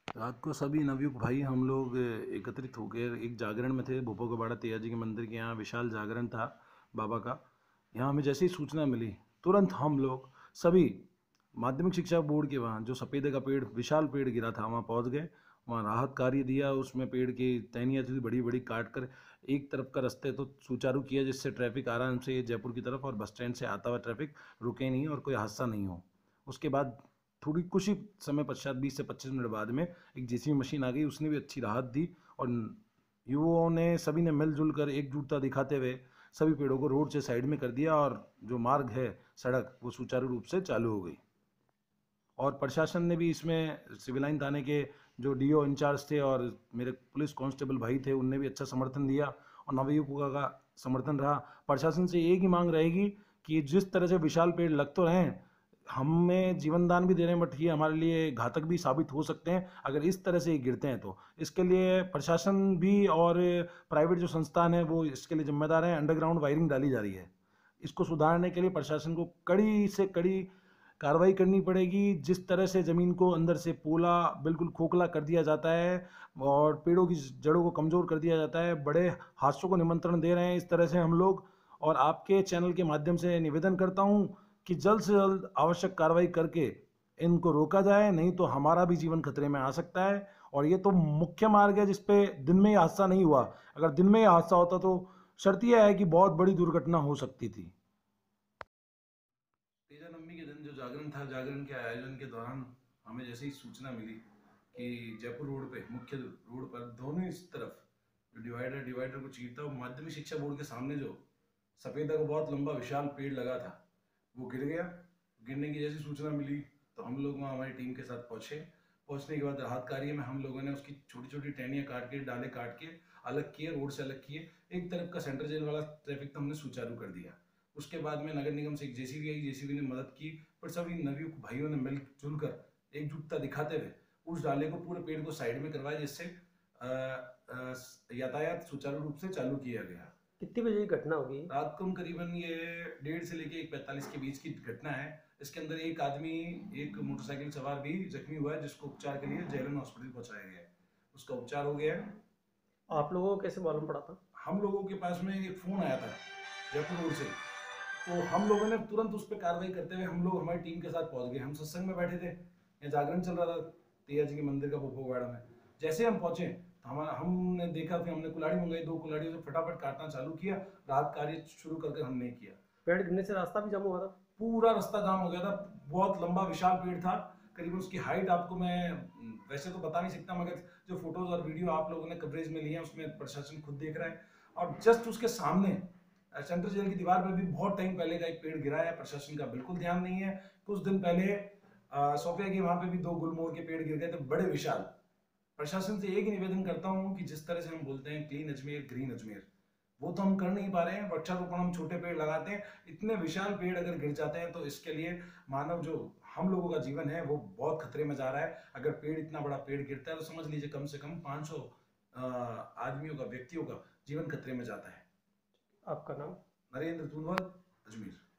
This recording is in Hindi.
रात को सभी नवयुवक भाई हम लोग एकत्रित होकर एक जागरण में थे। भोपा कबाड़ा तेया जी के मंदिर के यहाँ विशाल जागरण था बाबा का। यहाँ हमें जैसे ही सूचना मिली, तुरंत हम लोग सभी माध्यमिक शिक्षा बोर्ड के वहाँ जो सफ़ेदे का पेड़, विशाल पेड़ गिरा था, वहाँ पहुँच गए। वहाँ राहत कार्य दिया, उसमें पेड़ की टहनियाँ थी बड़ी बड़ी, काट कर एक तरफ का रास्ते तो सुचारू किया जिससे ट्रैफिक आराम से जयपुर की तरफ और बस स्टैंड से आता हुआ ट्रैफिक रुके नहीं और कोई हादसा नहीं हो। उसके बाद थोड़ी कुछ ही समय पश्चात 20 से 25 मिनट बाद में एक जेसीबी मशीन आ गई, उसने भी अच्छी राहत दी और युवाओं ने सभी ने मिलजुल कर एकजुटता दिखाते हुए सभी पेड़ों को रोड से साइड में कर दिया और जो मार्ग है, सड़क, वो सुचारू रूप से चालू हो गई। और प्रशासन ने भी इसमें, सिविल लाइन थाने के जो डीओ इंचार्ज थे और मेरे पुलिस कांस्टेबल भाई थे, उनने भी अच्छा समर्थन दिया और नवयुवकों का समर्थन रहा। प्रशासन से एक ही मांग रहेगी कि जिस तरह से विशाल पेड़ लग तो रहे हैं, हमें जीवन दान भी दे रहे हैं, बट ये हमारे लिए घातक भी साबित हो सकते हैं अगर इस तरह से ये गिरते हैं तो। इसके लिए प्रशासन भी और प्राइवेट जो संस्थान है वो इसके लिए जिम्मेदार हैं। अंडरग्राउंड वायरिंग डाली जा रही है। इसको सुधारने के लिए प्रशासन को कड़ी से कड़ी कार्रवाई करनी पड़ेगी। जिस तरह से ज़मीन को अंदर से पोला, बिल्कुल खोखला कर दिया जाता है और पेड़ों की जड़ों को कमज़ोर कर दिया जाता है, बड़े हादसों को निमंत्रण दे रहे हैं इस तरह से हम लोग। और आपके चैनल के माध्यम से निवेदन करता हूं कि जल्द से जल्द आवश्यक कार्रवाई करके इनको रोका जाए, नहीं तो हमारा भी जीवन खतरे में आ सकता है। और ये तो मुख्य मार्ग है जिसपे दिन में ही हादसा नहीं हुआ। अगर दिन में ही हादसा होता तो शर्त यह है कि बहुत बड़ी दुर्घटना हो सकती थी। तेजानवमी के दिन जो जागरण था, जागरण के आयोजन के दौरान हमें जैसे ही सूचना मिली कि जयपुर रोड पे, मुख्य रोड पर दोनों इस तरफ जो डिवाइडर को चीरता हुआ माध्यमिक शिक्षा बोर्ड के सामने जो सफेदा का बहुत लंबा विशाल पेड़ लगा था, वो गिर गया। गिरने की जैसी सूचना मिली तो हम लोग वहाँ हमारी टीम के साथ पहुंचे। पहुंचने के बाद राहत कार्य में हम लोगों ने उसकी छोटी छोटी टहनियाँ काट के, डाले काट के अलग किए, रोड से अलग किए। एक तरफ का सेंट्रल जेल वाला ट्रैफिक तो हमने सुचारू कर दिया। उसके बाद में नगर निगम से एक जेसीबी आई, जेसीबी ने मदद की, पर सभी नवयुवक भाइयों ने मिलजुल कर एकजुटता दिखाते हुए उस डाले को, पूरे पेड़ को साइड में करवाया जिससे यातायात सुचारू रूप से चालू किया गया। कितनी बजे की घटना होगी? रात को करीबन ये 1:30 से लेके 1:45 के बीच की घटना है। इसके अंदर एक आदमी, एक मोटरसाइकिल सवार भी जख्मी हुआ है जिसको उपचार के लिए जेलन हॉस्पिटल पहुंचाया गया है। उसका उपचार हो गया है। आप लोगों को कैसे मालूम पड़ा था? हम लोगों के पास में एक फोन आया था जयपुर रोड से, तो हम लोगों ने तुरंत उस पर कार्रवाई करते हुए हम लोग हमारी टीम के साथ पहुंच गए। हम सत्संग में बैठे थे, यहाँ जागरण चल रहा था तेया जी के मंदिर का भोपालवाड़ा में। जैसे हम पहुंचे तो हमने देखा कि हमने कुल्हाड़ी मंगाई, 2 कुल्हाड़ियों से फटाफट काटना चालू किया। राहत कार्य शुरू करके हमने किया। पेड़ गिरने से रास्ता भी जाम हुआ था? पूरा रास्ता जाम हो गया था। बहुत लंबा विशाल पेड़ था, करीबन उसकी हाइट आपको मैं वैसे तो बता नहीं सकता, मगर जो फोटोज और वीडियो आप लोगों ने कवरेज में लिए हैं उसमें प्रशासन खुद देख रहा है। और जस्ट उसके सामने सेंट्रल जेल की दीवार पर भी बहुत टाइम पहले का एक पेड़ गिरा है। प्रशासन का बिल्कुल ध्यान नहीं है। कुछ दिन पहले सोफिया के वहां पे भी 2 गुलमोहर के पेड़ गिर गए थे, बड़े विशाल। प्रशासन से एक ही निवेदन करता हूं कि जिस तरह से हम बोलते हैं क्लीन अजमेर, ग्रीन अजमेर, वो तो हम कर नहीं पा रहे हैं। वृक्षारोपण हम छोटे पेड़ लगाते हैं, इतने विशाल पेड़ अगर गिर जाते हैं तो इसके लिए मानव जो हम लोगों का जीवन है वो बहुत खतरे में जा रहा है। अगर पेड़, इतना बड़ा पेड़ गिरता है तो समझ लीजिए कम से कम 500 आदमियों का, व्यक्तियों का जीवन खतरे में जाता है। आपका नाम? नरेंद्र तुलवर, अजमेर।